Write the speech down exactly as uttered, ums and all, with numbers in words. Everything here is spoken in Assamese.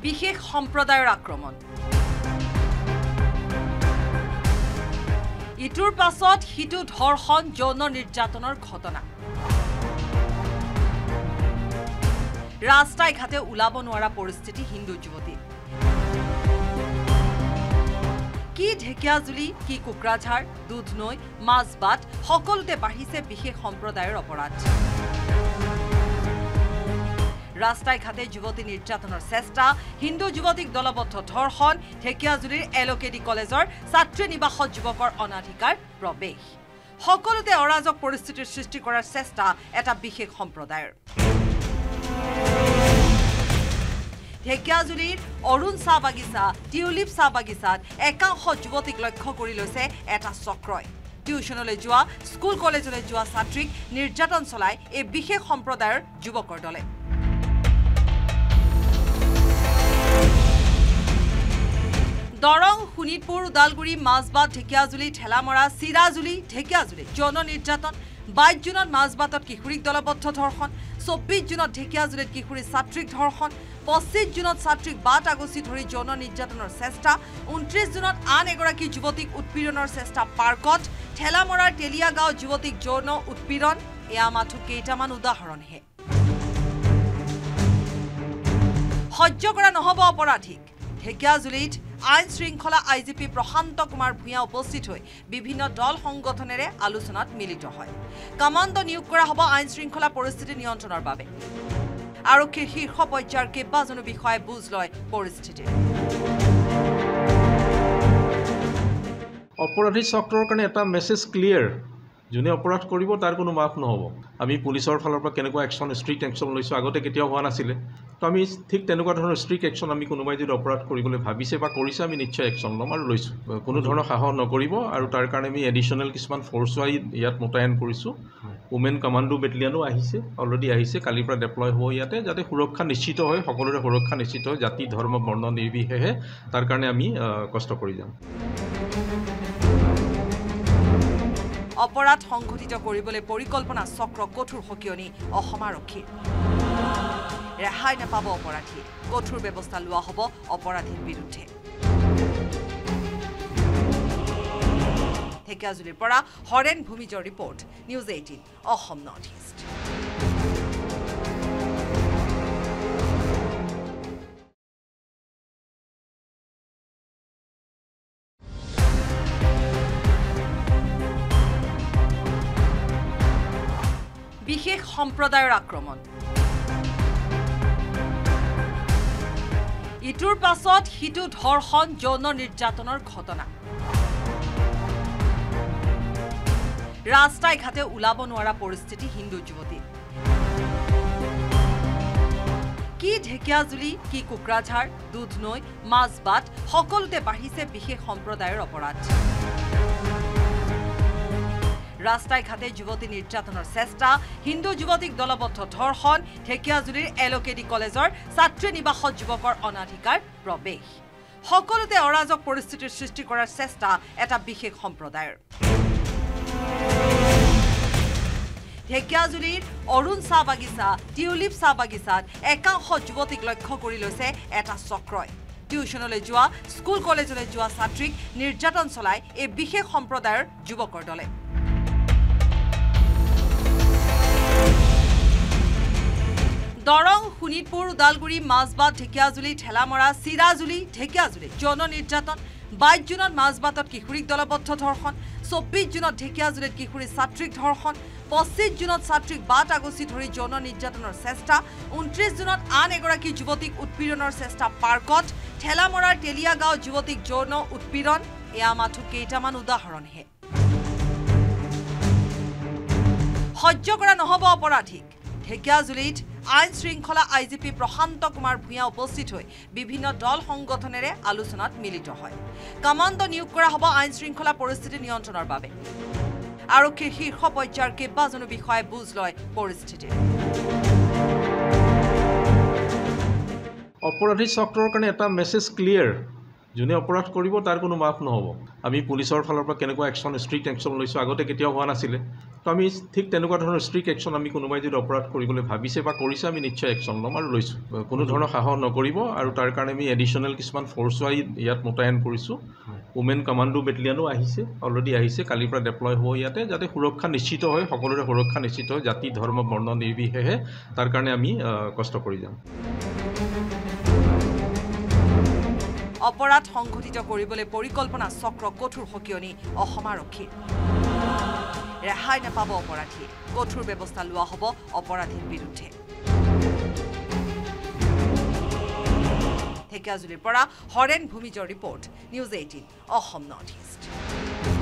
বিশেষ সম্প্ৰদায়ৰ আক্ৰমণ ইটোৰ পাছত হিটু ধৰ্ষণ যৌন নিৰ্যাতনৰ ঘটনা ৰাস্তাই ঘাটে ওলাব নোৱাৰা পৰিস্থিতি হিন্দু যুৱতী কি ঢেকিয়াজুলি কি কুকৰাঝাৰ দুধনৈ মাজবাট সকলোতে বাঢ়িছে বিশেষ সম্প্ৰদায়ৰ অপৰাধ ৰাস্তাই ঘাটে যুৱতী নিৰ্যাতনৰ চেষ্টা হিন্দু যুৱতীক দলবদ্ধ ধৰ্ষণ ঢেকিয়াজুলিৰ এলকেডি কলেজৰ ছাত্ৰী নিবাসত যুৱকৰ অনাধিকাৰ প্ৰৱেশ সকলোতে অৰাজক পৰিস্থিতিৰ সৃষ্টি কৰাৰ চেষ্টা এটা বিশেষ সম্প্ৰদায়ৰ ঢেকিয়াজুলিৰ অৰুণ চাহ বাগিচা টিউলিপ চাহ বাগিচাত একাংশ যুৱতীক লক্ষ্য কৰি লৈছে এটা চক্ৰই টিউচনলৈ যোৱা স্কুল কলেজলৈ যোৱা ছাত্ৰীক নিৰ্যাতন চলায় এই বিশেষ সম্প্ৰদায়ৰ যুৱকৰ দলে দৰং শোণিতপুৰ উদালগুৰি মাজবাট ঢেকিয়াজুলি ঠেলামৰা চিৰাজুলি ঢেকিয়াজুলি যৌন নিৰ্যাতন বাইশ জুনত মাজবাটত কিশোৰীক দলবদ্ধ ধৰ্ষণ চৌব্বিছ জুনত ঢেকিয়াজুলিত কিশোৰী ছাত্ৰীক ধৰ্ষণ পঁচিছ জুনত ছাত্ৰীক বাট আগচি ধৰি যৌন নিৰ্যাতনৰ চেষ্টা ঊনত্ৰিছ জুনত আন এগৰাকী যুৱতীক উৎপীড়নৰ চেষ্টা পাৰ্কত ঠেলামৰাৰ তেলিয়া গাঁও যুৱতীক যৌন উৎপীড়ন এয়া মাথো কেইটামান উদাহৰণহে সহ্য কৰা নহ'ব অপৰাধীক ঢেকিয়াজুলিত আইন শৃংখলা আইজিপি প্ৰশান্ত কুমাৰ ভূঞা উপস্থিত হৈ বিভিন্ন দল সংগঠনেৰে আলোচনাত মিলিত হয় কমাণ্ড নিয়োগ কৰা হ'ব আইন শৃংখলা পৰিস্থিতি নিয়ন্ত্ৰণৰ বাবে আৰক্ষীৰ শীৰ্ষ পৰ্যায়ৰ কেইবাজনো বিষয়াই বুজ লয় পৰিস্থিতি অপৰাধী চক্ৰৰ কাৰণে এটা মেছেজ ক্লিয়াৰ যোনে অপৰাধ কৰিব তাৰ কোনো মাফ নহ'ব আমি পুলিচৰ ফালৰ পৰা কেনেকুৱা একশ্যন ষ্ট্ৰিক্ট একশ্যন লৈছোঁ আগতে কেতিয়াও হোৱা নাছিলে তো আমি ঠিক তেনেকুৱা ধৰণৰ ষ্ট্ৰিক্ট একশ্যন আমি কোনোবাই যদি অপৰাধ কৰিবলৈ ভাবিছে বা কৰিছে আমি নিশ্চয় একশ্যন ল'ম আৰু লৈছোঁ কোনো ধৰণৰ সাহস নকৰিব আৰু তাৰ কাৰণে আমি এডিশ্যনেল কিছুমান ফ'ৰ্চো ইয়াত মোতায়েন কৰিছোঁ উমেন কমাণ্ডো বেটেলিয়ানো আহিছে অলৰেডি আহিছে কালিৰ পৰা ডেপ্লয় হ'ব ইয়াতে যাতে সুৰক্ষা নিশ্চিত হয় সকলোৰে সুৰক্ষা নিশ্চিত হয় জাতি ধৰ্ম বৰ্ণ নিৰ্বিশেষে তাৰ কাৰণে আমি কষ্ট কৰি যাম অপৰাধ সংঘটিত কৰিবলৈ পৰিকল্পনা চক্ৰ কঠোৰ সকিয়নি অসম আৰক্ষীৰ ৰেহাই নাপাব অপৰাধী কঠোৰ ব্যৱস্থা লোৱা হ'ব অপৰাধীৰ বিৰুদ্ধে ঢেকিয়াজুলিৰ পৰা হৰেণ ভূমিজৰ report news eighteen Assam North East বিশেষ সম্প্ৰদায়ৰ আক্ৰমণ ইটোৰ পাছত হিটু ধৰ্ষণ যৌন নিৰ্যাতনৰ ঘটনা ৰাস্তাই ঘাটে ওলাব নোৱাৰা পৰিস্থিতি হিন্দু যুৱতী কি ঢেকিয়াজুলি কি কুকৰাঝাৰ দুধনৈ মাজবাট সকলোতে বাঢ়িছে বিশেষ সম্প্ৰদায়ৰ অপৰাধ ৰাস্তাই ঘাটে যুৱতী নিৰ্যাতনৰ চেষ্টা হিন্দু যুৱতীক দলবদ্ধ ধৰ্ষণ ঢেকিয়াজুলিৰ এলকেডি কলেজৰ ছাত্ৰী নিবাসত যুৱকৰ অনাধিকাৰ প্ৰৱেশ সকলোতে অৰাজক পৰিস্থিতিৰ সৃষ্টি কৰাৰ চেষ্টা এটা বিশেষ সম্প্ৰদায়ৰ ঢেকিয়াজুলিৰ অৰুণ চাহ বাগিচা টিউলিপ চাহ বাগিচাত একাংশ যুৱতীক লক্ষ্য কৰি লৈছে এটা চক্ৰই টিউচনলৈ যোৱা স্কুল কলেজলৈ যোৱা ছাত্ৰীক নিৰ্যাতন চলায় এই বিশেষ সম্প্ৰদায়ৰ যুৱকৰ দলে দৰং শোণিতপুৰ উদালগুৰি মাজবাট ঢেকিয়াজুলি ঠেলামৰা চিৰাজুলি ঢেকিয়াজুলি যৌন নিৰ্যাতন বাইশ জুনত মাজবাটত কিশোৰীক দলবদ্ধ ধৰ্ষণ চৌব্বিছ জুনত ঢেকিয়াজুলিত কিশোৰী ছাত্ৰীক ধৰ্ষণ পঁচিছ জুনত ছাত্ৰীক বাট আগচি ধৰি যৌন নিৰ্যাতনৰ চেষ্টা ঊনত্ৰিছ জুনত আন এগৰাকী যুৱতীক উৎপীড়নৰ চেষ্টা পাৰ্কত ঠেলামৰাৰ তেলিয়া গাঁও যুৱতীক যৌন উৎপীড়ন এয়া মাথো কেইটামান উদাহৰণহে সহ্য কৰা নহ'ব অপৰাধীক ঢেকিয়াজুলিত আইন শৃংখলা আইজিপি প্ৰশান্ত কুমাৰ ভূঞা উপস্থিত হৈ বিভিন্ন দল সংগঠনেৰে আলোচনাত মিলিত হয় কমাণ্ড নিয়োগ কৰা হ'ব আইন শৃংখলা পৰিস্থিতি নিয়ন্ত্ৰণৰ বাবে আৰক্ষীৰ শীৰ্ষ পৰ্যায়ৰ কেইবাজনো বিষয়াই বুজ লয় পৰিস্থিতি অপৰাধী চক্ৰৰ কাৰণে এটা মেছেজ ক্লিয়াৰ যোনে অপৰাধ কৰিব তাৰ কোনো মাফ নহ'ব আমি পুলিচৰ ফালৰ পৰা কেনেকুৱা একশ্যন ষ্ট্ৰিক্ট একশ্যন লৈছোঁ আগতে কেতিয়াও হোৱা নাছিলে তো আমি ঠিক তেনেকুৱা ধৰণৰ ষ্ট্ৰিক্ট একশ্যন আমি কোনোবাই যদি অপৰাধ কৰিবলৈ ভাবিছে বা কৰিছে আমি নিশ্চয় একশ্যন ল'ম আৰু লৈছোঁ কোনো ধৰণৰ সাহস নকৰিব আৰু তাৰ কাৰণে আমি এডিশ্যনেল কিছুমান ফ'ৰ্চো ইয়াত মোতায়েন কৰিছোঁ উমেন কমাণ্ডো বেটেলিয়ানো আহিছে অলৰেডি আহিছে কালিৰ পৰা ডেপ্লয় হ'ব ইয়াতে যাতে সুৰক্ষা নিশ্চিত হয় সকলোৰে সুৰক্ষা নিশ্চিত হয় জাতি ধৰ্ম বৰ্ণ নিৰ্বিশেষে তাৰ কাৰণে আমি কষ্ট কৰি যাম অপৰাধ সংঘটিত কৰিবলৈ পৰিকল্পনা চক্ৰ কঠোৰ সকিয়নি অসম আৰক্ষীৰ ৰেহাই নাপাব অপৰাধীয়ে কঠোৰ ব্যৱস্থা লোৱা হ'ব অপৰাধীৰ বিৰুদ্ধে ঢেকিয়াজুলিৰ পৰা হৰেণ ভূমিজৰ report news eighteen Assam North east